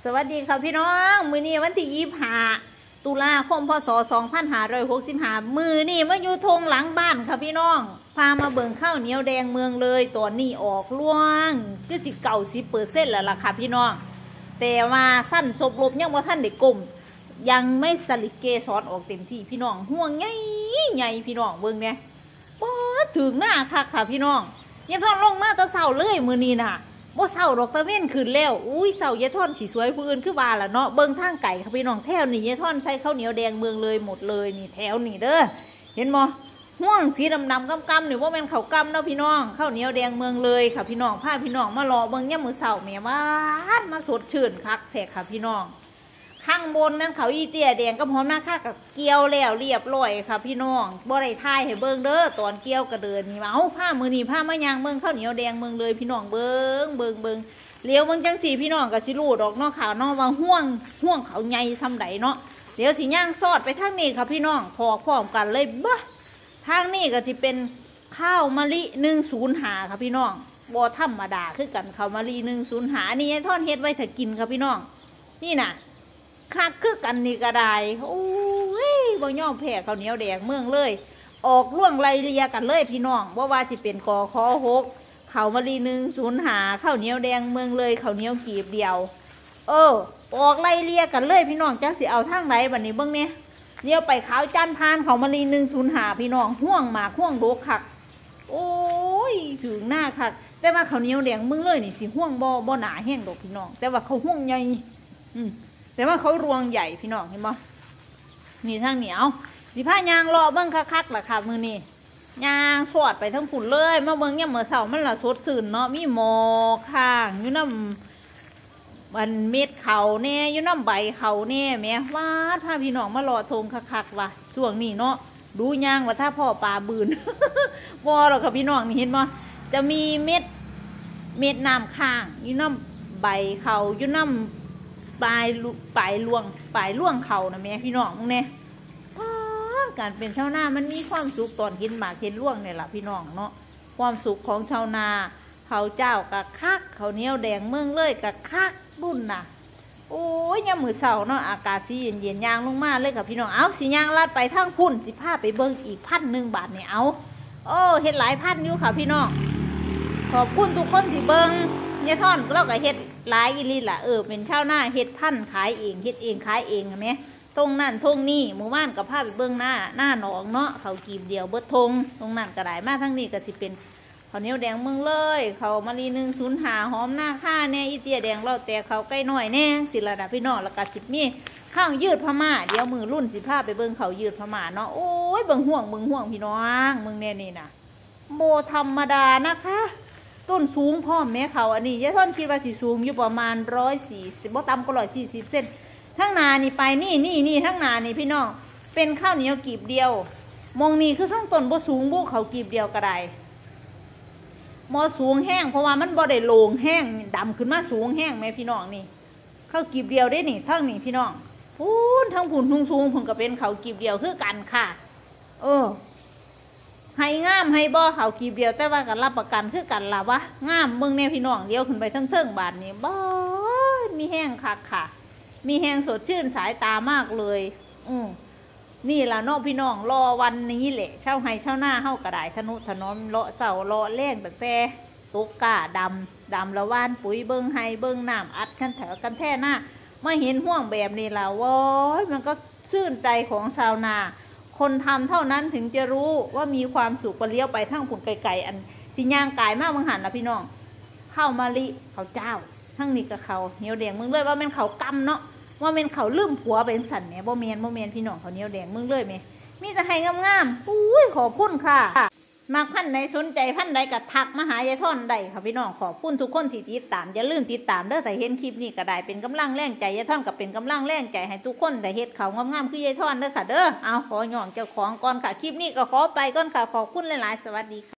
สวัสดีค่ะพี่น้องมือนี้วันที่25 ตุลาคมพศ2565มือนี้มาอยู่ทงหลังบ้านค่ะพี่น้องพามาเบิ่งข้าวเหนียวแดงเมืองเลยตัวนี้ออกล่วงก็สิ90%แล้วล่ะค่ะพี่น้องแต่ว่าสั้นศพลบยังว่าท่านได้กลมยังไม่สลิดเกสรออกเต็มที่พี่น้องห่วงใหญ่พี่น้องเบิ่งเนี่ยป๊อดถึงหน้าค่ะพี่น้องยังทอนลงมาตะเสาเลยมือนี้น่ะว่าเสาดอกตะเว้นขึ้นแล้วอุ้ยเสายายท่อนสีสวยพื้นคือว่าล่ะเนาะเบิ้งทางไก่ค่ะพี่น้องแถวนี่ยายท่อนใส่ข้าวเหนียวแดงเมืองเลยหมดเลยนี่แถวนี่เด้อเห็นบ่ห่วงสีดำกำนี่ว่าเป็นเขากำเนาะพี่น้องข้าวเหนียวแดงเมืองเลยค่ะพี่น้องพาพี่น้องมารอเบิ้งย่ำมือเสาแม่บ้านมาสดชื่นคักแท้ค่ะพี่น้องข้างบนนั้นเขาอีเตี้ยแดงก็พร้อมหน้าค่ากับเกี๊ยวแล้วเรียบร้อยค่ะพี่น้องบ่ได้ทายให้เบิ้งเด้อตอนเกี๊ยวกระเดินนี่เอาผ้ามือนี่ผ้ามายางเบิ้งข้าวเหนียวแดงเมืองเลยพี่น้องเบิ้งเลี้ยวเบิ้งจังสีพี่น้องกับสิรูดอกนอกขาวนาะว่าห่วงเขาใหญ่ซ้ำใดเนาะเดี๋ยวสิย่างซอดไปทางนี้ค่ะพี่น้องพอพร้อมกันเลยบ้าทางนี้ก็จะเป็นข้าวมะลิ105ค่ะพี่น้องบ่ธรรมดาคือกันข้าวมะลิ105นี่ยายทอดเฮ็ดไว้ถ้ากินค่ะพี่น้องนี่น่ะคักคือกันนี่ก็ได้โอ้ยบ่ย่อมแพ้ข้าวเหนียวแดงเมืองเลยออกล่วงไรเลียกันเลยพี่น้องว่าจะเป็นกอคอ6ข้าวมะลิ105ข้าวเหนียวแดงเมืองเลยข้าวเหนียวกีบเดียวออกไรเลียกันเลยพี่น้องจักสิเอาทางไหนบัดนี้เบิ่งเนี่ยเดี๋ยวไปขาวจานพานข้าวมะลิ105พี่น้องห่วงหมากห่วงโดกคักโอ้ยถึงหน้าคักแต่ว่าข้าวเหนียวแดงเมืองเลยนี่สิห่วงบ่หนาแห้งดอกพี่น้องแต่ว่าเขาห่วงใหญ่แต่ว่าเขารวงใหญ่พี่น้องเห็นบ่นี่ทางเหนียวสิผ้ายางรอเบิ้งคักๆล่ะค่ะมือนี่ยางสวดไปทั้งผุนเลยมาเบิ้งเนี่ยเมื่อเสาร์มันละสดสื่นเนาะมีหมอข้างอยู่น้ำมันเม็ดเขาแน่อยู่น้ำใบเขาแน่แม่วาดพาพี่น้องมารอทงคักๆว่ะช่วงนี้เนาะดูยางว่าถ้าพ่อปลาบืนวอหรอกค่ะพี่น้องนี่เห็นบ่จะมีเม็ดน้ำข้างอยู่น้ำใบเขาอยู่น้ำปลายล่วงเขานะแม่พี่น้องเนี่ยการเป็นชาวนามันมีความสุขตอนกินหมากเห็นล่วงเนี่ยแหละพี่น้องเนาะความสุขของชาวนาเขาเจ้ากะคักเขาเหนียวแดงเมืองเลยกะคักบุญน่ะโอ้ยยามมื้อเช้าเนาะอากาศสีเย็นยางลงมาเลยกับพี่น้องเอาสิยางลาดไปทางพุ่นสิพาไปเบิ่งอีก1,000 บาทเนี่ยเอาเฮ็ดหลายพันอยู่ค่ะพี่น้องขอบคุณทุกคนที่เบิ่งเนี่ยท่อนเราก็เฮ็ดหลายอีลีล่ะเป็นชาวนาเฮ็ดพันขายเองเฮ็ดเองขายเองเห็นไหมตรงนั่นทงนี่หมู่บ้านกับผ้าไปเบื้องหน้าหนองเนาะเขากีบเดียวเบิดทงตรงนั่นก็ได้มาทั้งนี้ก็สิเป็นข้าวเหนียวแดงเมืองเลยเขามะลิ105หอมหน้าค่าแน่อีเตียแดงเราแต่เขาใกล้หน่อยแน่สิระดับพี่น้องแล้วก็สิมีข้าวยืดพม่าเดี๋ยวมือรุ่นสิผ้าไปเบื้องเขายืดพม่าเนาะโอ้ยเบื้องห่วงพี่น้องเมืองแน่นี่นะโบธรรมดานะคะต้นสูงพร้อมแม่เขาอันนี้ยายท่อนคิดว่าสีสูงอยู่ประมาณ140บ่ต่ำก็140 เซนทั้งนานี่ไปนี่ทั้งนานี่พี่น้องเป็นข้าวเหนียวกีบเดียวมองนี่คือช่องต้นบ่สูงบุเขากีบเดียวก็ได้มอสูงแห้งเพราะว่ามันบ่ได้โลงแห้งดำขึ้นมาสูงแห้งแม่พี่น้องนี่ข้าวกีบเดียวได้นี่ทั้งนี่พี่น้องพูนทั้งผุนทุ่งสูงผุนก็เป็นข้าวกีบเดียวคือกันค่ะให้งามให้บ่เขากีบเดียวแต่ว่ากันรับประกันคือกันล่ะวะงามเมืองแน่พี่น้องเดียวขึ้นไปทั้งเทิงบาทนี้บ่มีแห้งคักค่ะมีแห้งสดชื่นสายตามากเลยนี่ล่ะเนาะพี่น้องรอวันนี้แหละเช่าให้เช่าหน้าเฮากระไดทนุถนอมเลาะเสาเลาะแรงแต่ตกกาดำละว่านปุ๋ยเบิ้งไฮเบิ้งน้ำอัดกันแถวกันแท่หน้ามาเห็นห่วงแบบนี้ล่ะว้ยมันก็ชื่นใจของชาวนาคนทำเท่านั้นถึงจะรู้ว่ามีความสุขไปเลี้ยวไปทั้งผุนไก่อันสิย่างกายมากบางหันนะพี่น้องข้าวมะลิข้าวเจ้าทั้งนี้กับเขาเหนียวแดงมึงเลยว่าเป็นเขากำเนาะว่าเป็นเขาลืมผัวเป็นสันเนี่ยบ่เมียนพี่น้องเขาเหนียวแดงมึงเลยไหมมีแต่ให้งามๆอุ้ยขอบคุณค่ะมากพันใดสนใจพันใดกับทักมาหายายท่อนใดค่ะพี่น้องขอบคุณทุกคนที่ติดตามอย่าลืมติดตามเด้อแต่เห็นคลิปนี้ก็ได้เป็นกำลังแรงใจยายท่อนกับเป็นกำลังแรงใจให้ทุกคนแต่เฮ็ดเขางามๆคือยายท่อนเด้อค่ะเด้อเอาขอย่องเจ้าของก่อนค่ะคลิปนี้ก็ขอไปก่อนค่ะขอบคุณหลายๆสวัสดีค่ะ